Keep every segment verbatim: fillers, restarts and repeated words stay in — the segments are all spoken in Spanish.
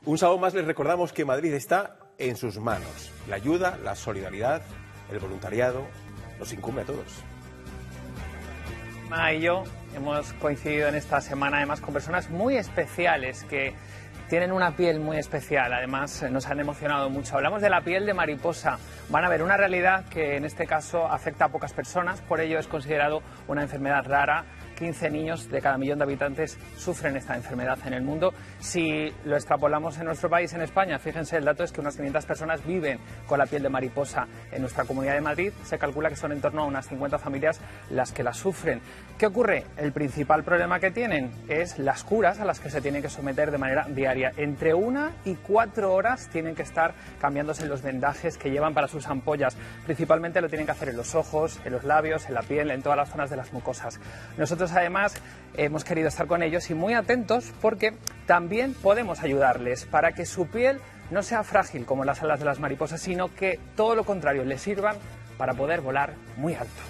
Un sábado más les recordamos que Madrid está en sus manos. La ayuda, la solidaridad, el voluntariado, nos incumbe a todos. Ma y yo hemos coincidido en esta semana además con personas muy especiales que tienen una piel muy especial, además nos han emocionado mucho. Hablamos de la piel de mariposa. Van a ver una realidad que en este caso afecta a pocas personas, por ello es considerado una enfermedad rara. quince niños de cada millón de habitantes sufren esta enfermedad en el mundo. Si lo extrapolamos en nuestro país, en España, fíjense, el dato es que unas quinientas personas viven con la piel de mariposa. En nuestra Comunidad de Madrid se calcula que son en torno a unas cincuenta familias las que la sufren. ¿Qué ocurre? El principal problema que tienen es las curas a las que se tienen que someter de manera diaria. Entre una y cuatro horas tienen que estar cambiándose los vendajes que llevan para sus ampollas. Principalmente lo tienen que hacer en los ojos, en los labios, en la piel, en todas las zonas de las mucosas. Nosotros además hemos querido estar con ellos y muy atentos porque también podemos ayudarles para que su piel no sea frágil como las alas de las mariposas, sino que todo lo contrario, les sirvan para poder volar muy alto.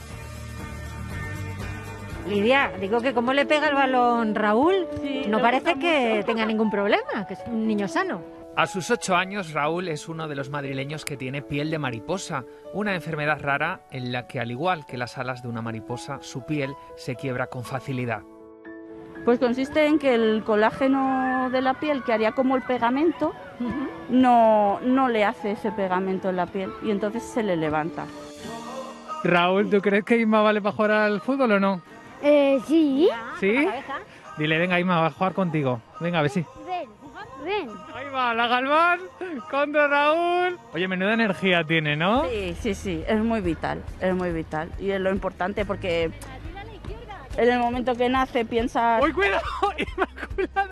Lidia, digo que cómo le pega el balón Raúl, sí, no parece que mucho. tenga ningún problema, que es un niño sano. A sus ocho años, Raúl es uno de los madrileños que tiene piel de mariposa, una enfermedad rara en la que, al igual que las alas de una mariposa, su piel se quiebra con facilidad. Pues consiste en que el colágeno de la piel, que haría como el pegamento, uh-huh. no, no le hace ese pegamento en la piel y entonces se le levanta. Raúl, ¿tú crees que Inma vale para jugar al fútbol o no? Eh, sí. ¿Sí? Dile, venga Inma, va a jugar contigo. Venga, a ver si. Ven, ven. Ahí va, la Galván contra Raúl. Oye, menuda energía tiene, ¿no? Sí, sí, sí, es muy vital, es muy vital. Y es lo importante porque en el momento que nace piensa... ¡Uy, cuidado! ¡Inmaculado!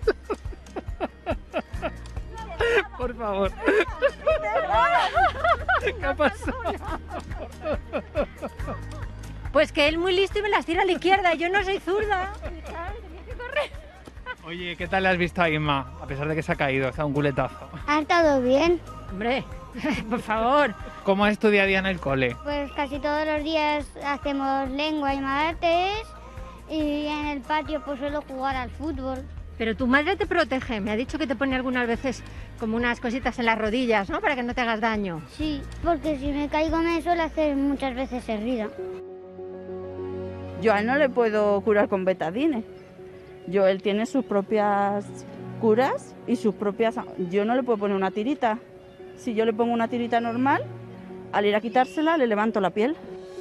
Por favor. ¿Qué ha pasado? Pues que él muy listo y me las tira a la izquierda, yo no soy zurda. Oye, ¿qué tal le has visto a Inma? A pesar de que se ha caído, está un culetazo. ¿Ha estado bien? Hombre, por favor. ¿Cómo es tu día a día en el cole? Pues casi todos los días hacemos lengua y mates y en el patio pues suelo jugar al fútbol. Pero tu madre te protege, me ha dicho que te pone algunas veces como unas cositas en las rodillas, ¿no? Para que no te hagas daño. Sí, porque si me caigo me suele hacer muchas veces herida. Yo a él no le puedo curar con betadine. Yo, él tiene sus propias curas y sus propias... Yo no le puedo poner una tirita. Si yo le pongo una tirita normal, al ir a quitársela le levanto la piel.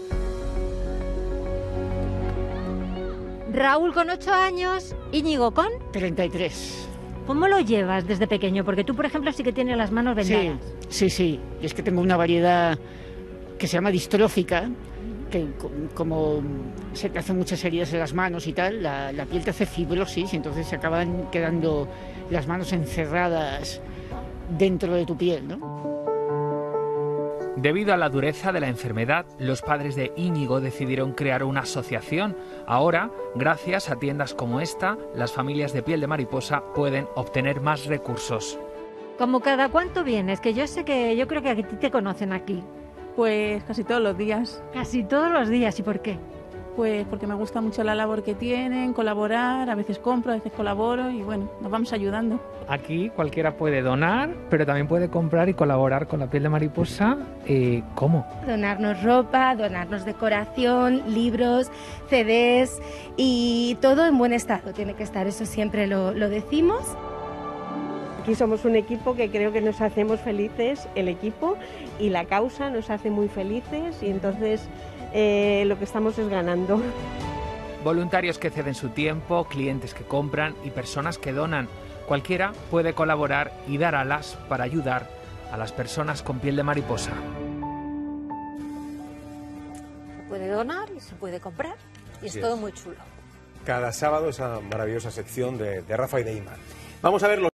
Raúl con ocho años, Íñigo con... treinta y tres. ¿Cómo lo llevas desde pequeño? Porque tú, por ejemplo, sí que tienes las manos vendadas. Sí, sí, sí. Es que tengo una variedad que se llama distrófica, que como se te hacen muchas heridas en las manos y tal, la, la piel te hace fibrosis y entonces se acaban quedando las manos encerradas dentro de tu piel, ¿no? Debido a la dureza de la enfermedad, los padres de Íñigo decidieron crear una asociación. Ahora, gracias a tiendas como esta, las familias de piel de mariposa pueden obtener más recursos. ¿Como cada cuánto vienes? Que yo sé que yo creo que a ti te conocen aquí. Pues casi todos los días. Casi todos los días, ¿y por qué? Pues porque me gusta mucho la labor que tienen, colaborar, a veces compro, a veces colaboro y bueno, nos vamos ayudando. Aquí cualquiera puede donar, pero también puede comprar y colaborar con la piel de mariposa. Eh, ¿Cómo? Donarnos ropa, donarnos decoración, libros, C Ds y todo en buen estado. Tiene que estar, eso siempre lo, lo decimos. Aquí somos un equipo que creo que nos hacemos felices, el equipo y la causa nos hace muy felices y entonces eh, lo que estamos es ganando. Voluntarios que ceden su tiempo, clientes que compran y personas que donan. Cualquiera puede colaborar y dar alas para ayudar a las personas con piel de mariposa. Se puede donar y se puede comprar y es sí, todo es. muy chulo. Cada sábado esa maravillosa sección de, de Rafa y de Inma. Vamos a ver los